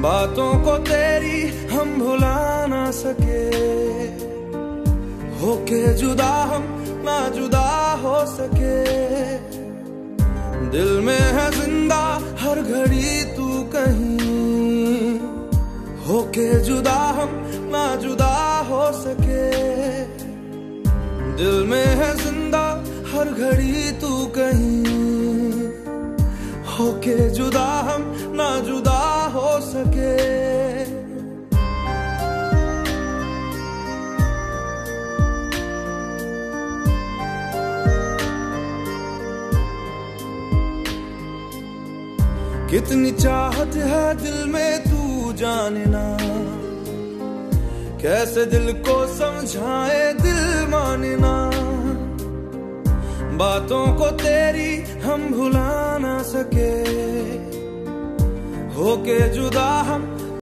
बातों को तेरी हम भुला ना सके, होके जुदा हम ना जुदा हो सके। दिल में है जिंदा हर घड़ी तू कहीं, होके जुदा हम ना जुदा हो सके। दिल में है जिंदा हर घड़ी तू कहीं, होके जुदा हम ना जुदा हो सके। कितनी चाहत है दिल में तू जाने ना, कैसे दिल को समझाए दिल माने ना। बातों को तेरी हम भुला ना सके, होके जुदा हम